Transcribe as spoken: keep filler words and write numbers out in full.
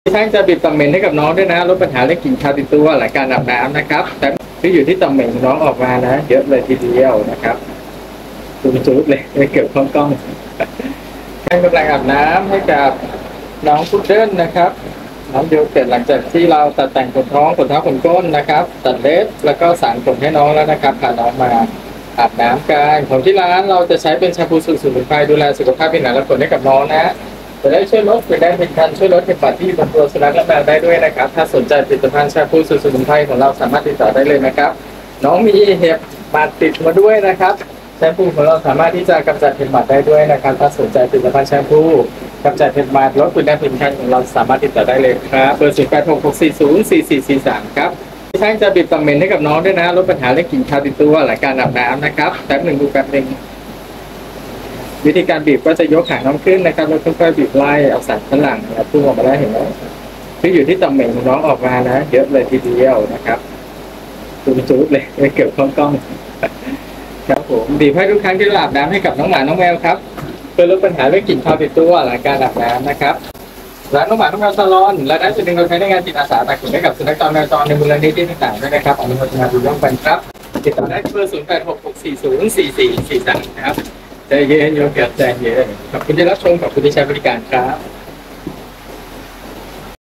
ช่างจะบีบต่อมเหม็นให้กับน้องด้วยนะลดปัญหาเรื่องกลิ่นคาวติดตัวหลังการอาบน้ำนะครับแต่ที่อยู่ที่ต่อมเหม็นน้องออกมานะเยอะเลยทีเดียวนะครับดูมันจุดเลยไม่เกี่ยวข้องกล้องช่างกำลังอาบน้ำให้กับน้องพุดเดิ้ลนะครับน้องเดียวเสร็จหลังจากที่เราตัดแต่งขนท้องขนเท้าขนก้นนะครับตัดเล็บแล้วก็สางขนให้น้องแล้วนะครับพาน้องมาอาบน้ำกันของที่ร้านเราจะใช้เป็นแชมพูสูตรสมุนไพรดูแลสุขภาพผิวหนังและขนให้กับน้องนะจะได้ช่วยลดเป็นได้เป็นการช่วยลดเห็บหวัดที่บนตัวสุนัขและแมวได้ด้วยนะครับถ้าสนใจผลิตภัณฑ์แชมพูสูตรสมุนไพรของเราสามารถติดต่อได้เลยนะครับน้องมีเห็บหมัดติดมาด้วยนะครับแชมพูของเราสามารถที่จะกำจัดเห็บหมัดได้ด้วยนะครับถ้าสนใจผลิตภัณฑ์แชมพูกำจัดเห็บหมัดลดเป็นได้เป็นการของเราสามารถติดต่อได้เลยครับเบอร์ศูนย์แปดหกหกสี่ศูนย์สี่สี่สี่สามครับช่างจะบีบต่อมเหม็นให้กับน้องด้วยนะลดปัญหาเรื่องกลิ่นคาวติดตัวหลังการอาบน้ำนะครับแป๊บหนึ่งดูแป๊บหนึ่งวิธีการบีบก็จะยกหางน้องขึ้นนะครับแล้วค่อยๆบีบไล่เอาสารฝรั่งนะครับพุ่งออกมาได้เห็นไหมที่อยู่ที่ต่อมเหม็นของน้องออกมานะเยอะเลยทีเดียวนะครับดูมันจุดเลยไม่เกี่ยวข้องกล้องครับผมบีบให้ทุกครั้งที่เราอาบน้ำให้กับน้องหมาน้องแมวครับเพื่อลดปัญหาเรื่องกลิ่นคาวติดตัวหลังการอาบน้ำนะครับร้านน้องหมาน้องแมวซาลอนและได้ส่วนหนึ่งเราใช้ในงานจิตอาสาตักขนให้กับสุนัขจรแมวจรในมูลนิธิต่างๆด้วยนะครับอนุโมทนาบุญร่วมกันครับติดต่อได้ที่เบอร์ศูนย์แปดหกหกสี่ศูนย์สี่สี่สี่สามนะครับใจเย็นโยมเกิดใจเย็นขอบคุณที่รับชมขอบคุณที่ใช้บริการครับ